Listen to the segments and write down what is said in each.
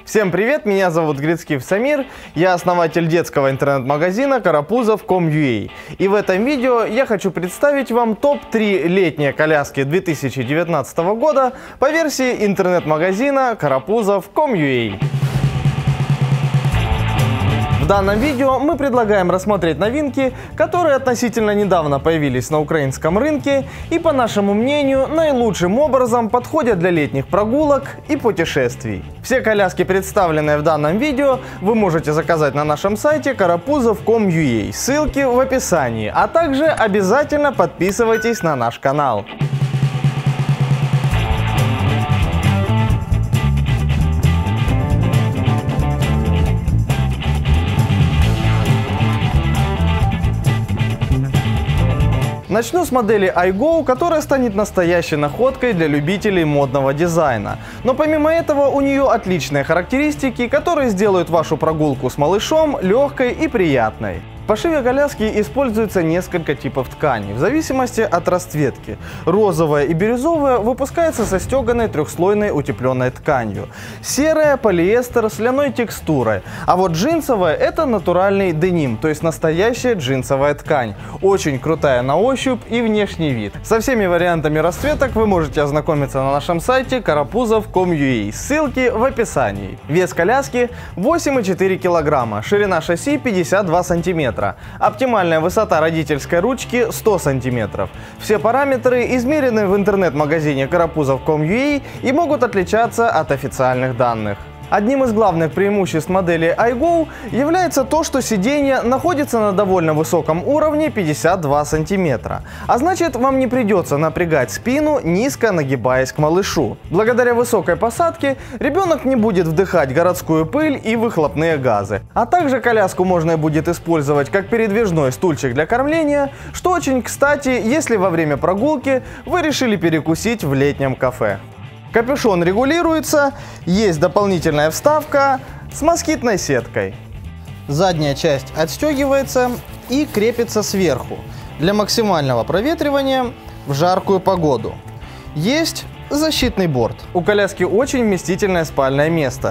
Всем привет, меня зовут Грицкив Самир, я основатель детского интернет-магазина Карапузов.com.ua. И в этом видео я хочу представить вам топ-3 летние коляски 2019 года по версии интернет-магазина Карапузов.com.ua. В данном видео мы предлагаем рассмотреть новинки, которые относительно недавно появились на украинском рынке и, по нашему мнению, наилучшим образом подходят для летних прогулок и путешествий. Все коляски, представленные в данном видео, вы можете заказать на нашем сайте Карапузов.com.ua, ссылки в описании, а также обязательно подписывайтесь на наш канал. Начну с модели iGo, которая станет настоящей находкой для любителей модного дизайна. Но помимо этого у нее отличные характеристики, которые сделают вашу прогулку с малышом легкой и приятной. В пошиве коляски используется несколько типов тканей, в зависимости от расцветки. Розовая и бирюзовая выпускается со стеганой трехслойной утепленной тканью. Серая – полиэстер с ляной текстурой. А вот джинсовая – это натуральный деним, то есть настоящая джинсовая ткань. Очень крутая на ощупь и внешний вид. Со всеми вариантами расцветок вы можете ознакомиться на нашем сайте Карапузов.com.ua, ссылки в описании. Вес коляски 8,4 кг, ширина шасси 52 см. Оптимальная высота родительской ручки 100 см. Все параметры измерены в интернет-магазине Карапузов.com.ua и могут отличаться от официальных данных. Одним из главных преимуществ модели iGo является то, что сиденье находится на довольно высоком уровне 52 см. А значит, вам не придется напрягать спину, низко нагибаясь к малышу. Благодаря высокой посадке ребенок не будет вдыхать городскую пыль и выхлопные газы. А также коляску можно будет использовать как передвижной стульчик для кормления, что очень кстати, если во время прогулки вы решили перекусить в летнем кафе. Капюшон регулируется, есть дополнительная вставка с москитной сеткой. Задняя часть отстегивается и крепится сверху для максимального проветривания в жаркую погоду. Есть защитный борт. У коляски очень вместительное спальное место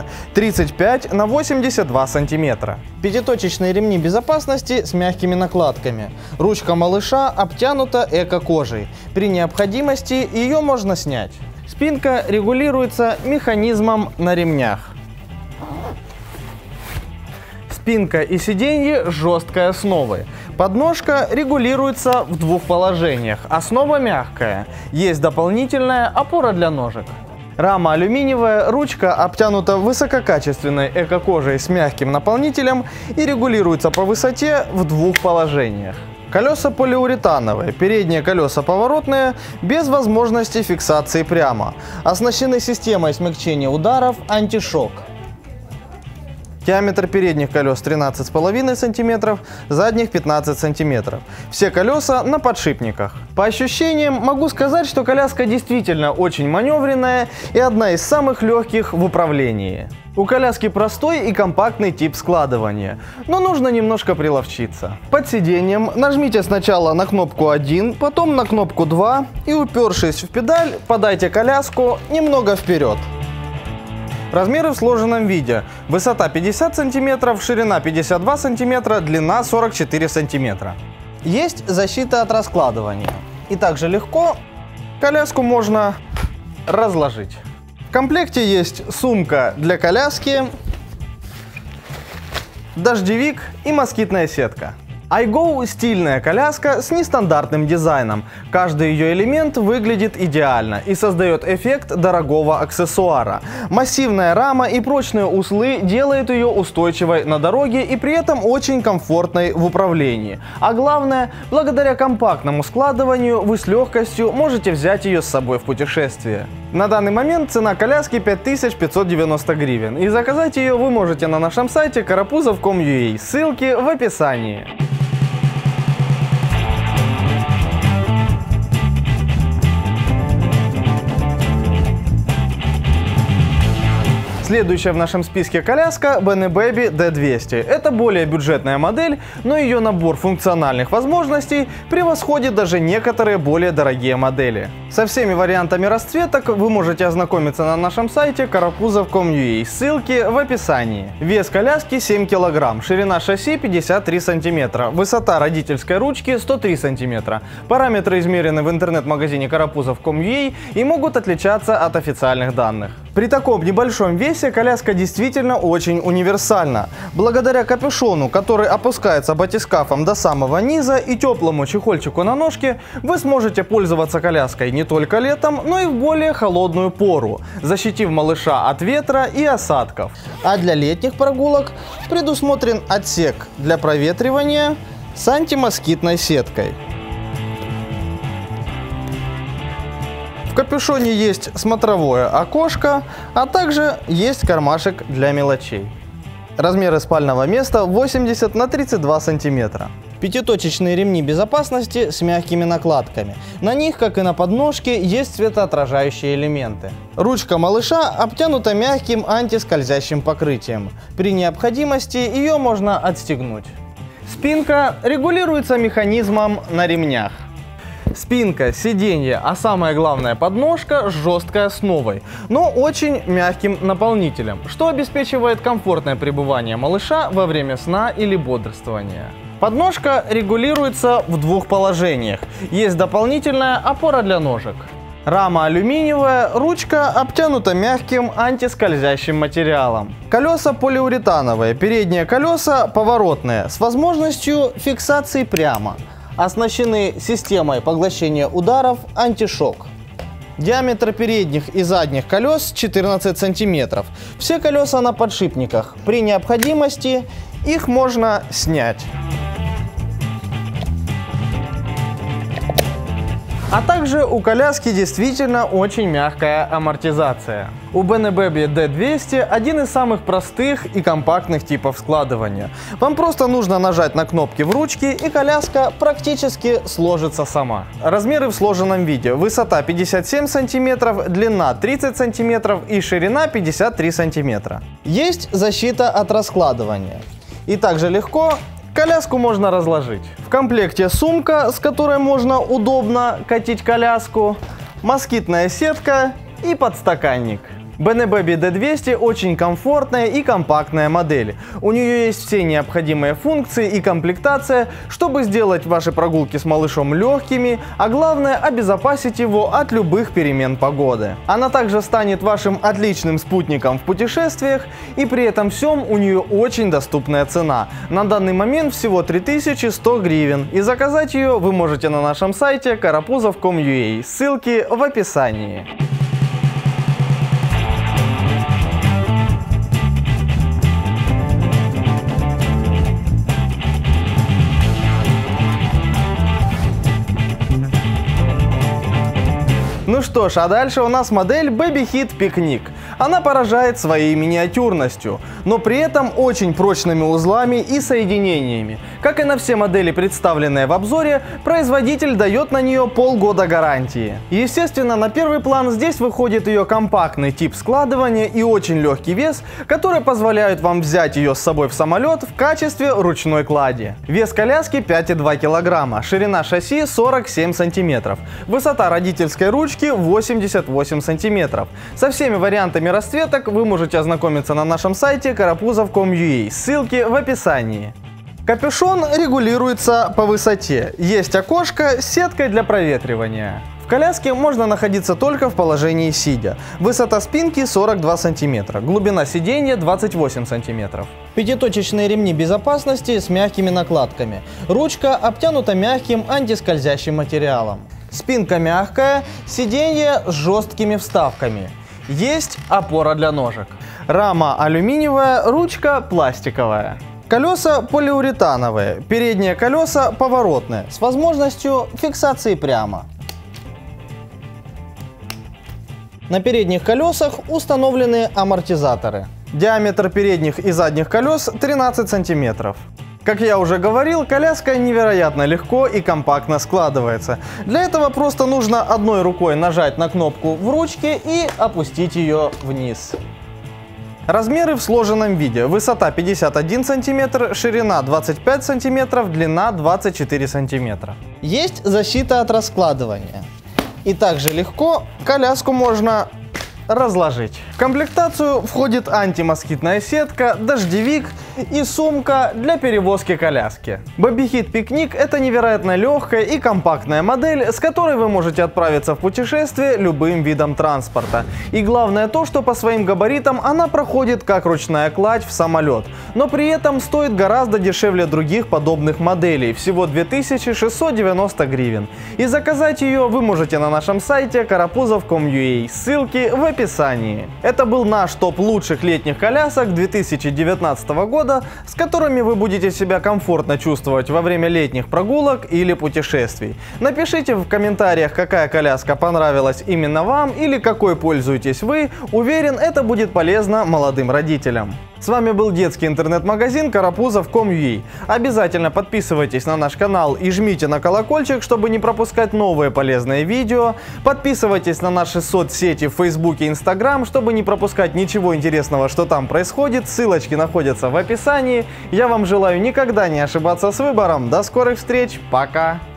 35 на 82 см. Пятиточечные ремни безопасности с мягкими накладками. Ручка малыша обтянута эко-кожей. При необходимости ее можно снять. Спинка регулируется механизмом на ремнях. Спинка и сиденье жесткой основы. Подножка регулируется в двух положениях. Основа мягкая. Есть дополнительная опора для ножек. Рама алюминиевая, ручка обтянута высококачественной эко-кожей с мягким наполнителем и регулируется по высоте в двух положениях. Колеса полиуретановые, передние колеса поворотные, без возможности фиксации прямо. Оснащены системой смягчения ударов антишок. Диаметр передних колес 13,5 см, задних 15 см. Все колеса на подшипниках. По ощущениям могу сказать, что коляска действительно очень маневренная и одна из самых легких в управлении. У коляски простой и компактный тип складывания, но нужно немножко приловчиться. Под сиденьем нажмите сначала на кнопку 1, потом на кнопку 2 и, упершись в педаль, подайте коляску немного вперед. Размеры в сложенном виде. Высота 50 см, ширина 52 см, длина 44 см. Есть защита от раскладывания. И также легко коляску можно разложить. В комплекте есть сумка для коляски, дождевик и москитная сетка. iGo – стильная коляска с нестандартным дизайном. Каждый ее элемент выглядит идеально и создает эффект дорогого аксессуара. Массивная рама и прочные узлы делают ее устойчивой на дороге и при этом очень комфортной в управлении. А главное, благодаря компактному складыванию вы с легкостью можете взять ее с собой в путешествие. На данный момент цена коляски 5590 гривен, и заказать ее вы можете на нашем сайте Карапузов.com.ua, ссылки в описании. Следующая в нашем списке коляска BNE Baby D200. Это более бюджетная модель, но ее набор функциональных возможностей превосходит даже некоторые более дорогие модели. Со всеми вариантами расцветок вы можете ознакомиться на нашем сайте karapuzov.com.ua, ссылки в описании. Вес коляски 7 кг, ширина шасси 53 см, высота родительской ручки 103 см. Параметры измерены в интернет-магазине karapuzov.com.ua и могут отличаться от официальных данных. При таком небольшом весе коляска действительно очень универсальна. Благодаря капюшону, который опускается батискафом до самого низа, и теплому чехольчику на ножке, вы сможете пользоваться коляской не только летом, но и в более холодную пору, защитив малыша от ветра и осадков. А для летних прогулок предусмотрен отсек для проветривания с антимоскитной сеткой. В капюшоне есть смотровое окошко, а также есть кармашек для мелочей. Размеры спального места 80 на 32 сантиметра. Пятиточечные ремни безопасности с мягкими накладками. На них, как и на подножке, есть светоотражающие элементы. Ручка малыша обтянута мягким антискользящим покрытием. При необходимости ее можно отстегнуть. Спинка регулируется механизмом на ремнях. Спинка, сиденье, а самое главное подножка с жесткой основой, но очень мягким наполнителем, что обеспечивает комфортное пребывание малыша во время сна или бодрствования. Подножка регулируется в двух положениях. Есть дополнительная опора для ножек. Рама алюминиевая, ручка обтянута мягким антискользящим материалом. Колеса полиуретановые, передние колеса поворотные, с возможностью фиксации прямо. Оснащены системой поглощения ударов антишок. Диаметр передних и задних колес 14 см. Все колеса на подшипниках. При необходимости их можно снять. А также у коляски действительно очень мягкая амортизация. У BNE Baby D200 один из самых простых и компактных типов складывания. Вам просто нужно нажать на кнопки в ручке, и коляска практически сложится сама. Размеры в сложенном виде. Высота 57 см, длина 30 см и ширина 53 см. Есть защита от раскладывания. И также легко коляску можно разложить. В комплекте сумка, с которой можно удобно катить коляску, москитная сетка и подстаканник. BNE Baby D200 очень комфортная и компактная модель. У нее есть все необходимые функции и комплектация, чтобы сделать ваши прогулки с малышом легкими, а главное обезопасить его от любых перемен погоды. Она также станет вашим отличным спутником в путешествиях, и при этом всем у нее очень доступная цена. На данный момент всего 3100 гривен, и заказать ее вы можете на нашем сайте karapuzov.com.ua, ссылки в описании. Ну что ж, а дальше у нас модель Babyhit Picnic. Она поражает своей миниатюрностью, но при этом очень прочными узлами и соединениями. Как и на все модели, представленные в обзоре, производитель дает на нее полгода гарантии. Естественно, на первый план здесь выходит ее компактный тип складывания и очень легкий вес, который позволяют вам взять ее с собой в самолет в качестве ручной клади. Вес коляски 5,2 кг, ширина шасси 47 см, высота родительской ручки 88 см. Со всеми вариантами расцветок вы можете ознакомиться на нашем сайте karapuzov.com.ua, ссылки в описании. Капюшон регулируется по высоте. Есть окошко с сеткой для проветривания. В коляске можно находиться только в положении сидя. Высота спинки 42 см, глубина сиденья 28 см. Пятиточечные ремни безопасности с мягкими накладками. Ручка обтянута мягким антискользящим материалом. Спинка мягкая, сиденье с жесткими вставками. Есть опора для ножек. Рама алюминиевая, ручка пластиковая. Колеса полиуретановые, передние колеса поворотные, с возможностью фиксации прямо. На передних колесах установлены амортизаторы. Диаметр передних и задних колес 13 см. Как я уже говорил, коляска невероятно легко и компактно складывается. Для этого просто нужно одной рукой нажать на кнопку в ручке и опустить ее вниз. Размеры в сложенном виде. Высота 51 см, ширина 25 см, длина 24 см. Есть защита от раскладывания. И также легко коляску можно разложить. В комплектацию входит антимоскитная сетка, дождевик и сумка для перевозки коляски. Bobbyhit Picnic — это невероятно легкая и компактная модель, с которой вы можете отправиться в путешествие любым видом транспорта. И главное то, что по своим габаритам она проходит как ручная кладь в самолет, но при этом стоит гораздо дешевле других подобных моделей, всего 2690 гривен. И заказать ее вы можете на нашем сайте karapuzov.com.ua, ссылки в описании. Это был наш топ лучших летних колясок 2019 года, с которыми вы будете себя комфортно чувствовать во время летних прогулок или путешествий. Напишите в комментариях, какая коляска понравилась именно вам или какой пользуетесь вы. Уверен, это будет полезно молодым родителям. С вами был детский интернет-магазин karapuzov.com.ua. Обязательно подписывайтесь на наш канал и жмите на колокольчик, чтобы не пропускать новые полезные видео. Подписывайтесь на наши соцсети в Facebook и Instagram, чтобы не пропускать ничего интересного, что там происходит. Ссылочки находятся в описании. Я вам желаю никогда не ошибаться с выбором. До скорых встреч. Пока.